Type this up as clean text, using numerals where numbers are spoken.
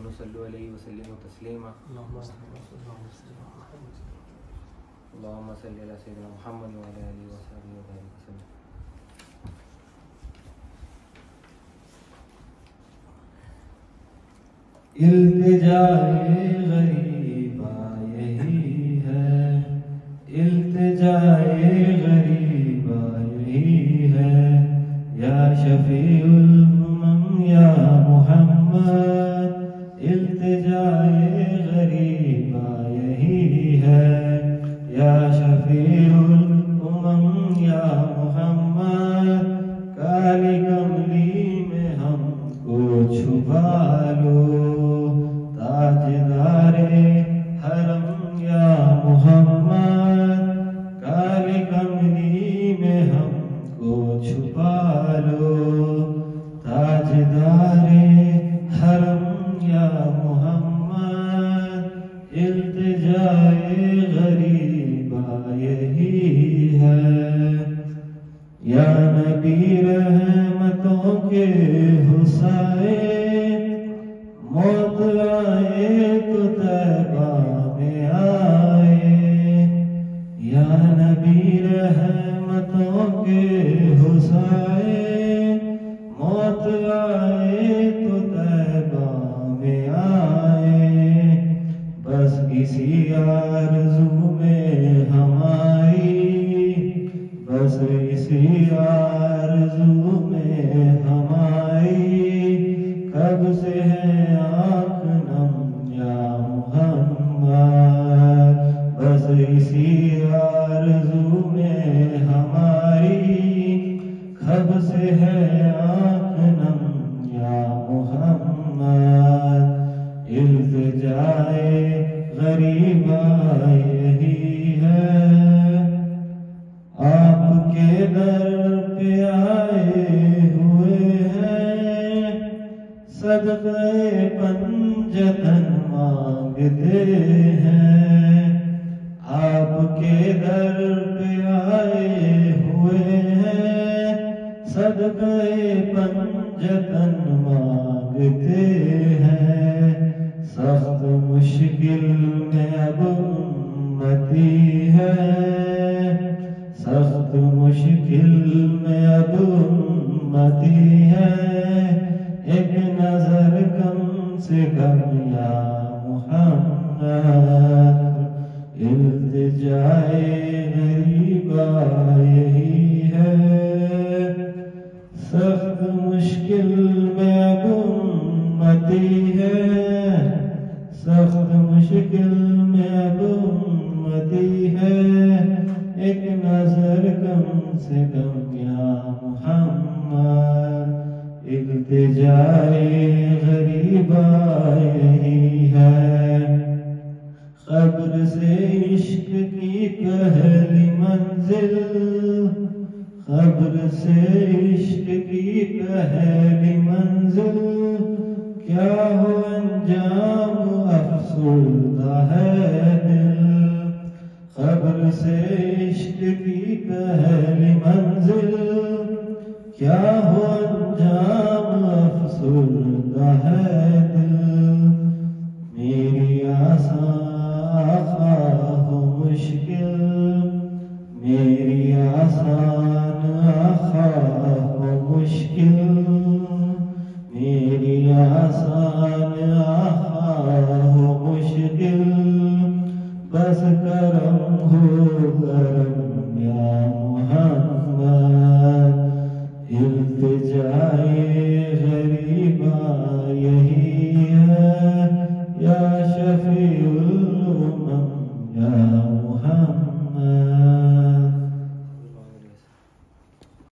صلوا علیہ وسلم تسلیما اللہم صلی علی سیدنا محمد وعلی آلہ وصحبہ وسلم. التجائے غریبا یہی ہے، التجائے غریبا یہی ہے، یا شفیع الامم یا محمد. التجائے غریبا یہی ہے، یا شفیع الامم یا محمد. کالی کملی میں ہم کو چھپا لو، تاجدار حرم یا محمد. کالی کملی میں ہم کو چھپا لو، تاجدار حرم یا محمد. التجائے غریبا یہی ہے، یا نبی رحمتوں کے حسین. موت آئے تو طیبہ میں آئے، یا نبی رحمتوں کے حسین. موت آئے تو طیبہ میں آئے، بس اسی آرزو میں ہماری، بس اسی آرزو میں ہماری. کب سے ہے آنکھ نم یا محمد، بس اسی آرزو میں ہماری. کب سے ہے آنکھ نم یا محمد. التجائے غریبا یہی ہے، آپ کے در پہ آئے ہوئے ہیں. صدقے پنجتن مانگتے ہیں، آپ کے در پہ آئے ہوئے ہیں. صدقے پنجتن مانگتے ہیں. سخت مشکل میں اب امتی ہے، سخت مشکل میں اب امتی ہے. ایک نظر کم سے کم یا محمد. التجائے غریبا یہی ہے، سخت مشکل میں اب امتی ہے، سخت مشکل میں اب امتی ہے. ایک نظر کم سے کم یا محمد. التجائے غریبا یہی ہے، قبر سے عشق کی پہلی منزل، قبر سے عشق کی پہلی منزل. کیا ہو انجام افسردہ ہے دل، قبر سے عشق کی پہلی منزل. کیا ہو انجام افسردہ ہے دل. میری آسان آقا ہو مشکل، میری آسان آقا ہو مشکل.